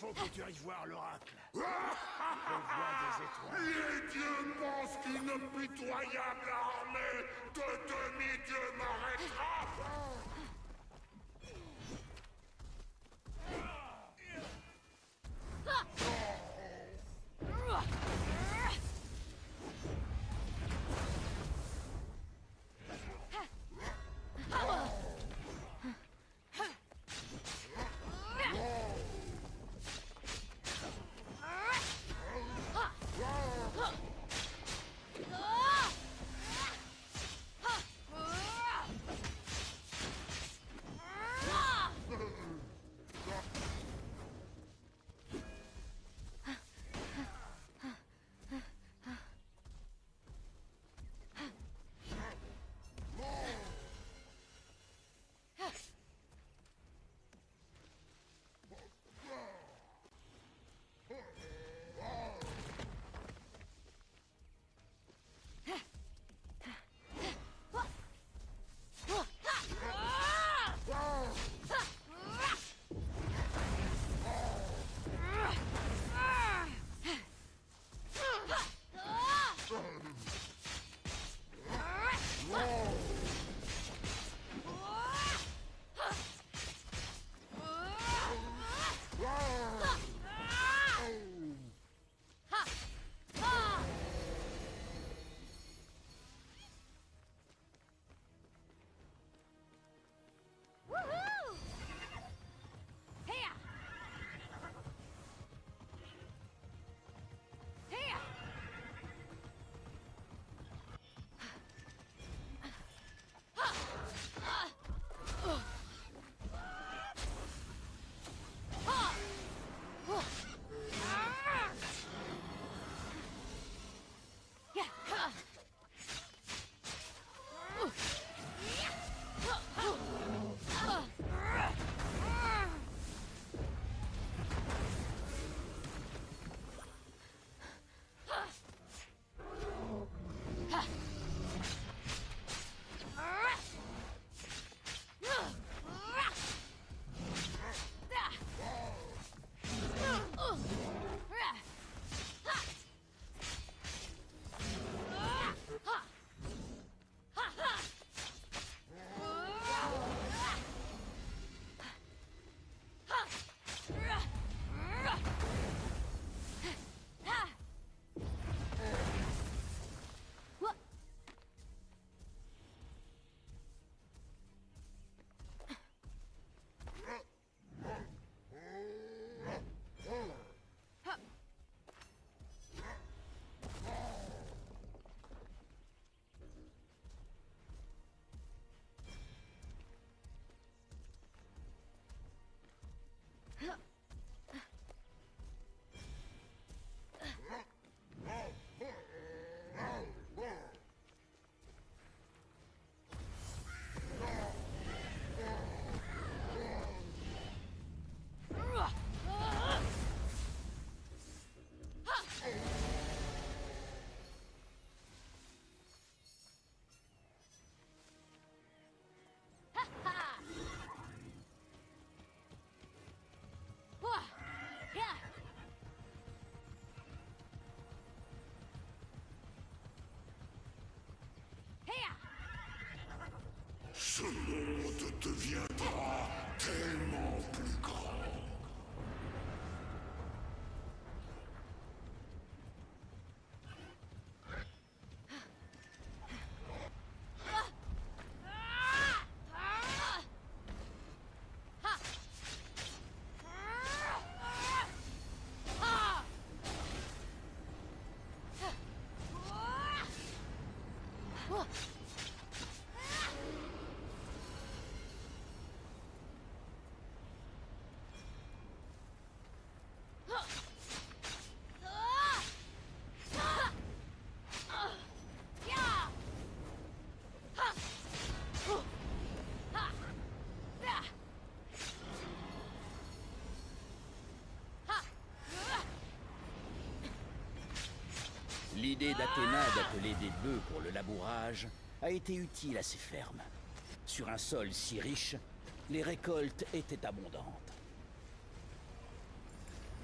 faut que tu ailles voir l'oracle. On voit des étoiles. Les dieux pensent qu'une impitoyable armée de demi-dieux m'arrêtera. Ce monde deviendra tellement plus grand. L'idée d'Athéna d'appeler des bœufs pour le labourage a été utile à ses fermes. Sur un sol si riche, les récoltes étaient abondantes.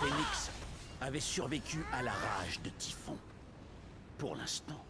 Phénix avait survécu à la rage de Typhon. Pour l'instant.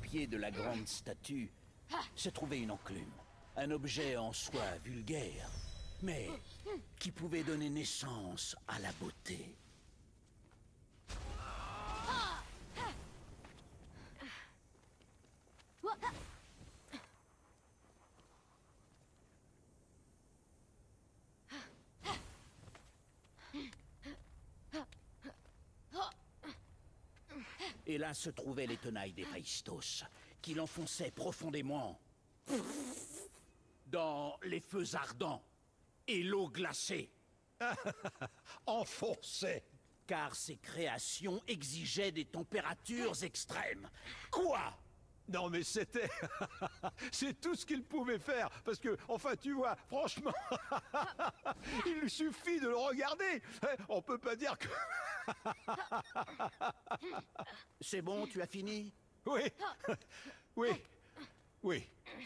pied de la grande statue se trouvait une enclume. Un objet en soi vulgaire, mais qui pouvait donner naissance à la beauté. Et là se trouvaient les tenailles d'Héphaïstos, qui l'enfonçaient profondément dans les feux ardents et l'eau glacée. Enfoncé. Car ces créations exigeaient des températures extrêmes. Quoi? Non mais c'était... c'est tout ce qu'il pouvait faire, parce que, enfin tu vois, franchement, il lui suffit de le regarder. On peut pas dire que... C'est bon, tu as fini? Oui, oui, oui.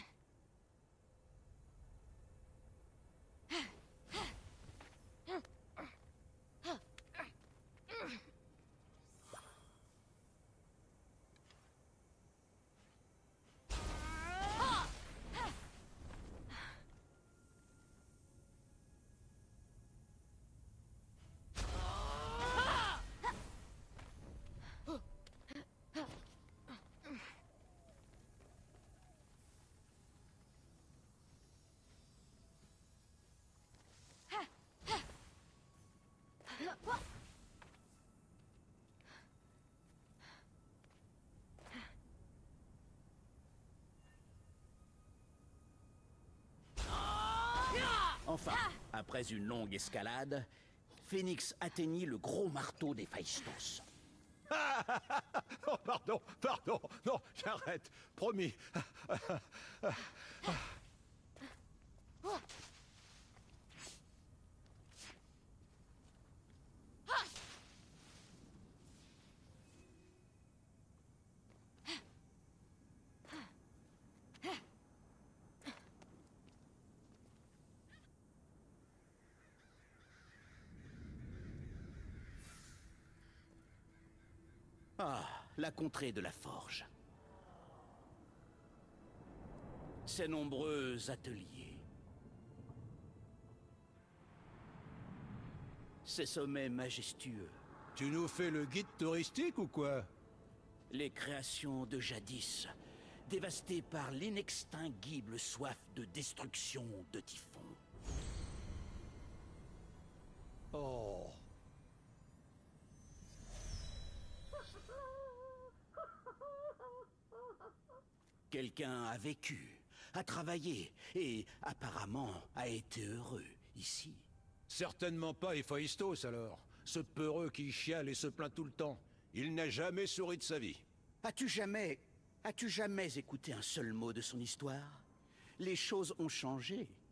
Enfin, après une longue escalade, Phénix atteignit le gros marteau d'Héphaïstos. Oh, pardon, pardon, non, j'arrête, promis. Ah, la contrée de la forge. Ses nombreux ateliers. Ses sommets majestueux. Tu nous fais le guide touristique ou quoi? Les créations de jadis, dévastées par l'inextinguible soif de destruction de Typhon. Oh. Quelqu'un a vécu, a travaillé et apparemment a été heureux ici. Certainement pas Héphaïstos alors. Ce peureux qui chiale et se plaint tout le temps. Il n'a jamais souri de sa vie. As-tu jamais écouté un seul mot de son histoire? Les choses ont changé.